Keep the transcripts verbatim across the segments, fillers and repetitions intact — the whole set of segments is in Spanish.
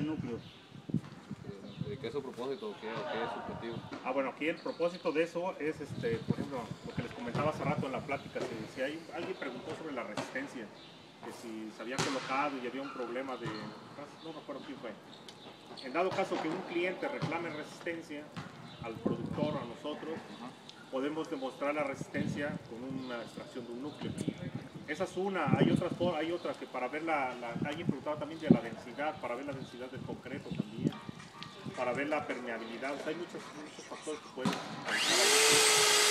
ese núcleo. Eh, ¿Qué es su propósito? ¿Qué, qué es su objetivo? Ah, bueno, aquí el propósito de eso es, este, por ejemplo, lo que les comentaba hace rato en la plática, si, si hay, alguien preguntó sobre la resistencia, que si se había colocado y había un problema de, no recuerdo quién fue. En dado caso que un cliente reclame resistencia al productor, a nosotros, uh-huh, podemos demostrar la resistencia con una extracción de un núcleo. Esa es una, hay otras, hay otras que para ver la, la alguien preguntaba también de la densidad, para ver la densidad del concreto también, para ver la permeabilidad, o sea, hay muchos, muchos factores que pueden realizar ahí.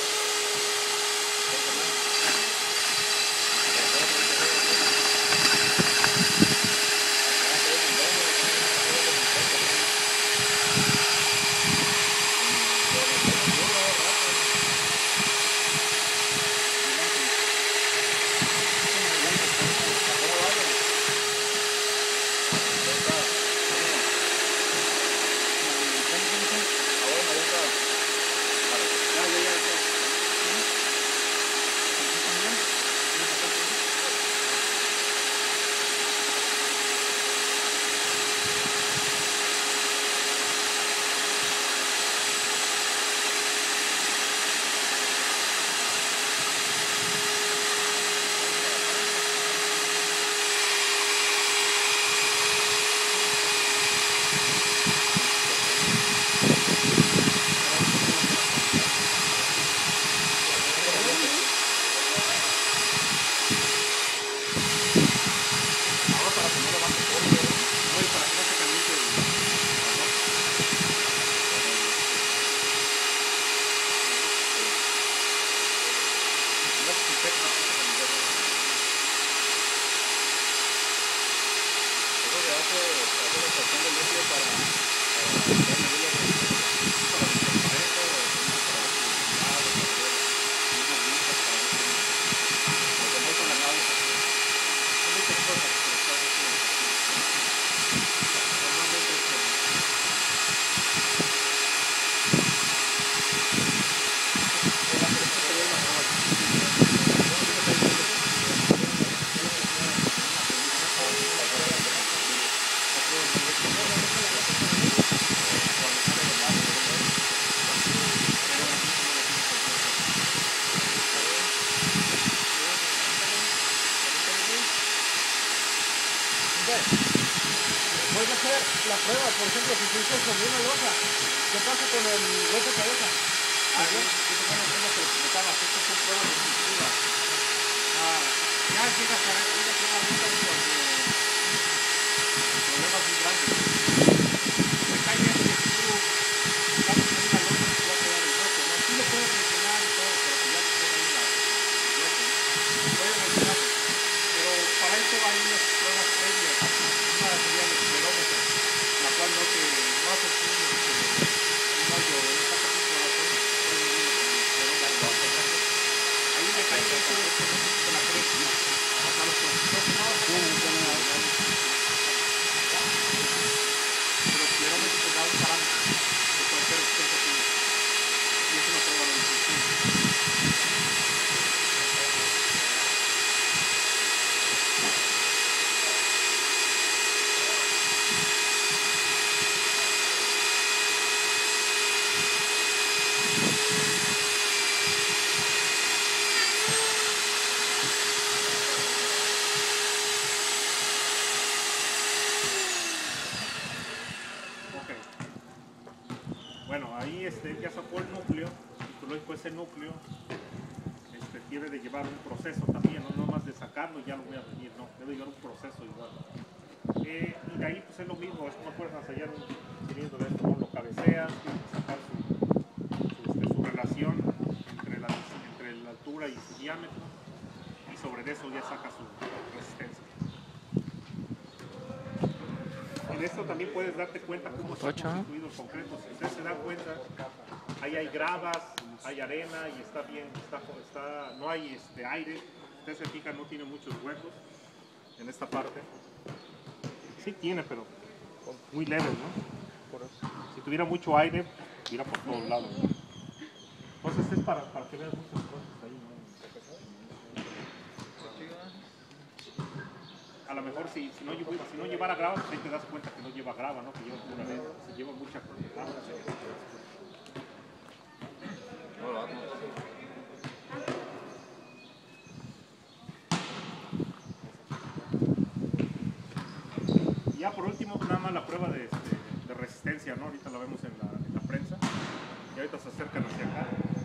Puedes hacer la prueba, por ejemplo, si se hizo sobre una losa, ¿qué pasa con el hueco cabeza? Ah, bien, esto son las cosas que les explicaba, estas son pruebas descriptivas. Ah, ya llegas a ver una prueba de estas cuando problemas muy grandes. Me cae bien que si tú estás en una losa, te va a quedar el hueco, ¿no? Sí lo puedes mencionar y todo, pero que ya te queda ahí la, el hueco, ¿no? Puedes mencionarlo, pero para eso hay unas pruebas previas. Una sería el esclerómetro, la cual no te no hace un hoyo en esta partícula, ahí me cae dentro de la cresta, hasta los profesores no, pero el esclerómetro te da un parámetro de cualquier expectativa y es una prueba de distinción. Bueno, ahí este, ya sacó el núcleo, y luego ese núcleo este, debe de llevar un proceso también, no nomás de sacarlo y ya lo voy a venir, no, debe llevar un proceso igual. Eh, y de ahí pues es lo mismo, es como puedes ensayar un cilindro de esto, ¿no? Lo cabeceas, tienes que sacar su, su, este, su relación entre la, entre la altura y su diámetro, y sobre eso ya saca su resistencia. En esto también puedes darte cuenta cómo está constituido el concreto. Si usted se da cuenta, ahí hay gravas, hay arena y está bien, está, está, no hay este, aire. Usted se fija, no tiene muchos huecos en esta parte. Sí tiene, pero muy leves, ¿no? Por eso. Si tuviera mucho aire, iría por todos lados, ¿no? Entonces es para, para que veas muchas cosas ahí, ¿no? a lo mejor si, si, no, llevo- si no llevara grava, pues ahí te das cuenta que no lleva grava, ¿no? Que lleva pura arena. Si lleva mucha grava, pues ahí te das cuenta. No, lo hago. Y ya por último, nada más la prueba de, este, de resistencia, ¿no? Ahorita la vemos en la, en la prensa. Y ahorita se acercan hacia acá.